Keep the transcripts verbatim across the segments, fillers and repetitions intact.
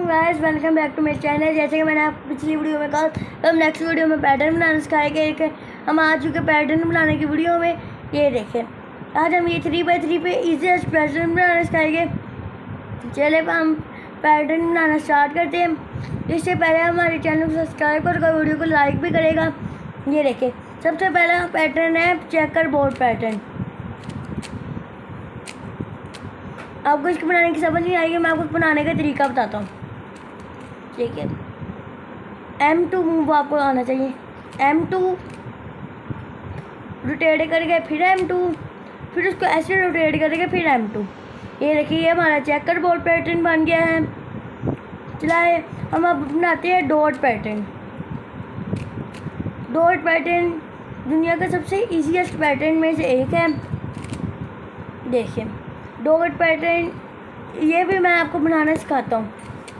वालेकुम guys, welcome back to मेरे channel. जैसे कि मैंने आपको पिछली वीडियो में कहा, तो हम नेक्स्ट वीडियो में पैटर्न बनाना सिखाएंगे। एक हम आ चुके पैटर्न बनाने की वीडियो में। ये देखें, आज हम ये थ्री बाई थ्री पे ईजीएस्ट पैटर्न बनाना सिखाएंगे। चले हम पैटर्न बनाना स्टार्ट करते हैं। इससे पहले हमारे चैनल को सब्सक्राइब कर वीडियो को लाइक भी करेगा। ये देखें, सबसे पहला पैटर्न है चेकर बोर्ड पैटर्न। आपको इसको बनाने की समझ नहीं आएगी, मैं आपको बनाने का तरीका बताता हूँ। ठीक है, एम टू मूव आपको आना चाहिए। एम टू रोटेट करके फिर एम टू, फिर उसको ऐसे रोटेट करके फिर एम टू। ये देखिए, ये हमारा चेकर बोर्ड पैटर्न बन गया है। चलाए हम अब बनाते हैं डॉट पैटर्न। डॉट पैटर्न दुनिया का सबसे इजीएस्ट पैटर्न में से एक है। देखिए, डॉट पैटर्न ये भी मैं आपको बनाना सिखाता हूँ।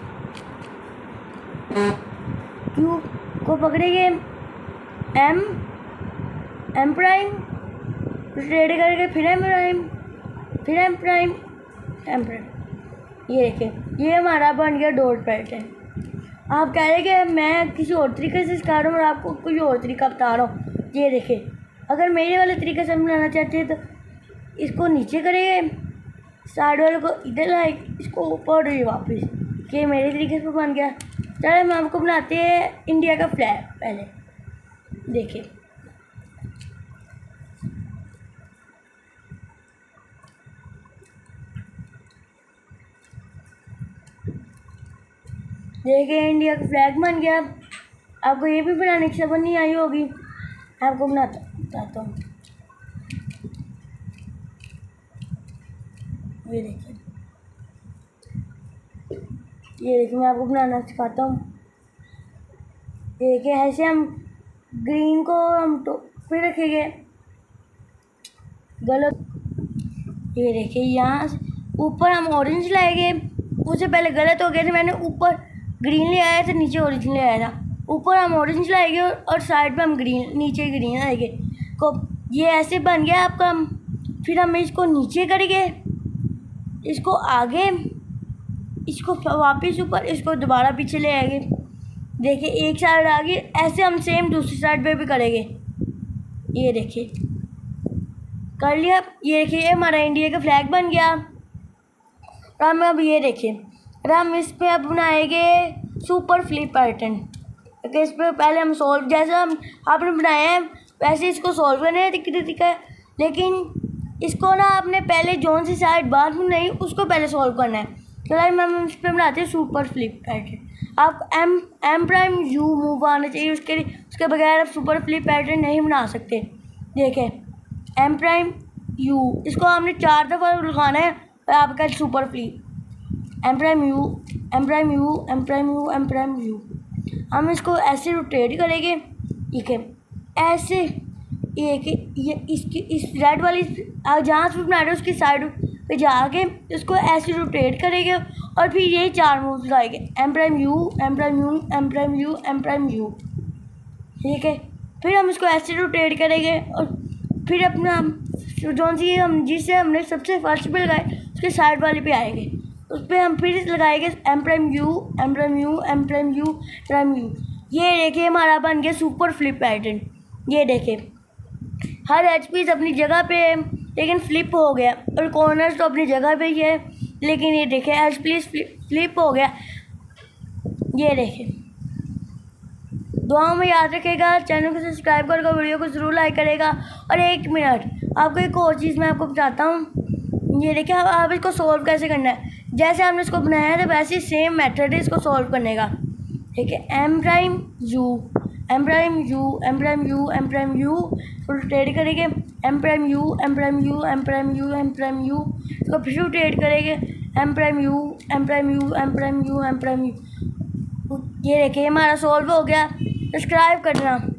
क्यू को पकड़ेंगे, एम एम प्राइम रोटेट करके फिर एम प्राइम, फिर एम प्राइम, एम प्राइम। ये देखिए, ये हमारा बन गया डॉट पैटर्न। आप कह रहे कि मैं किसी और तरीके से सिखा रहा हूँ और आपको कोई और तरीका बता रहा हूँ। ये देखिए, अगर मेरे वाले तरीके से बनाना चाहते हैं तो इसको नीचे करेंगे, साइड वाले को इधर लाए, इसको ऊपर रही वापस, कि मेरे तरीके से बन गया। चलो हम आपको बनाते हैं इंडिया का फ्लैग। पहले देखिए, देखिए इंडिया का फ्लैग बन गया। आपको ये भी बनाने की समझ नहीं आई होगी, आपको बनाता बताता हूँ। ये देखिए, ये देखिए मैं आपको बनाना सिखाता हूँ। ये देखिए, ऐसे हम ग्रीन को हम तो फिर रखेंगे गलत। ये देखिए, यहाँ ऊपर हम ऑरेंज लाएंगे। उससे पहले गलत हो गया था, मैंने ऊपर ग्रीन ले आया था, नीचे ऑरेंज ले आया था। ऊपर हम ऑरेंज लाएंगे और साइड पे हम ग्रीन, नीचे ग्रीन लाएंगे। को ये ऐसे बन गया आपका। फिर हम इसको नीचे करेंगे, इसको आगे, इसको वापस ऊपर, इसको दोबारा पीछे ले आएंगे। देखिए, एक साइड आगे, ऐसे हम सेम दूसरी साइड पे भी करेंगे। ये देखिए, कर लिया। ये देखिए, हमारा इंडिया का फ्लैग बन गया। और हम अब ये देखिए, और हम इस पर अब बनाएंगे सुपर फ्लिप पैटर्न। क्योंकि इस पर पहले हम सॉल्व, जैसा हम आपने बनाया है वैसे इसको सॉल्व करना है तरीका है। लेकिन इसको ना आपने पहले जोन सी साइड बाद में नहीं, उसको पहले सॉल्व करना है। चलो हम इस पर बनाते हैं सुपर फ्लिप पैटर्न। आप M M prime U move आना चाहिए, उसके उसके बगैर आप सुपर फ्लिप पैटर्न नहीं बना सकते। देखें, एम प्राइम यू, इसको आपने चार दफ़ा लगाना है और आपका super flip. M prime U, M prime U, M prime U, M prime U. हम इसको ऐसे रोटेट करेंगे। ठीक है, ऐसे एक ये इसकी इस रेड वाली जहाँ से बना रहे हैं उसकी साइड पे जाके इसको ऐसे रोटेट करेंगे और फिर ये चार मूव लगाएंगे, M prime U, M prime U, M prime U, M prime U. ठीक है, फिर हम इसको ऐसे रोटेट करेंगे और फिर अपना जो सी हम जिससे हमने सबसे फर्स्ट पे लगाए उसके साइड वाले पे आएंगे, उस पर हम फिर लगाएंगे M prime U, M prime U, M prime U, prime U. ये देखिए, हमारा बन गया सुपर फ्लिप पैटर्न। ये देखिए, हर एच पीस अपनी जगह पे है लेकिन फ्लिप हो गया, और कॉर्नर्स तो अपनी जगह पे ही है लेकिन ये देखिए एच पीस फ्लिप हो गया। ये देखिए, दुआओं में याद रखेगा, चैनल को सब्सक्राइब करेगा, वीडियो को ज़रूर लाइक करेगा। और एक मिनट, आपको एक और चीज़ मैं आपको बताता हूँ। ये देखिए, अब आप इसको सॉल्व कैसे करना है। जैसे हमने इसको बनाया था वैसे सेम मेथड है इसको सॉल्व करने का। ठीक है, M prime U, M prime U, M prime U, M prime U, rotate करेंगे, M prime U, M prime U, M prime U, M prime U, इसको फिर रोटेट करेंगे, M prime U, M prime U, M prime U, M prime U. ये देखिए, हमारा solve हो गया। Subscribe करना।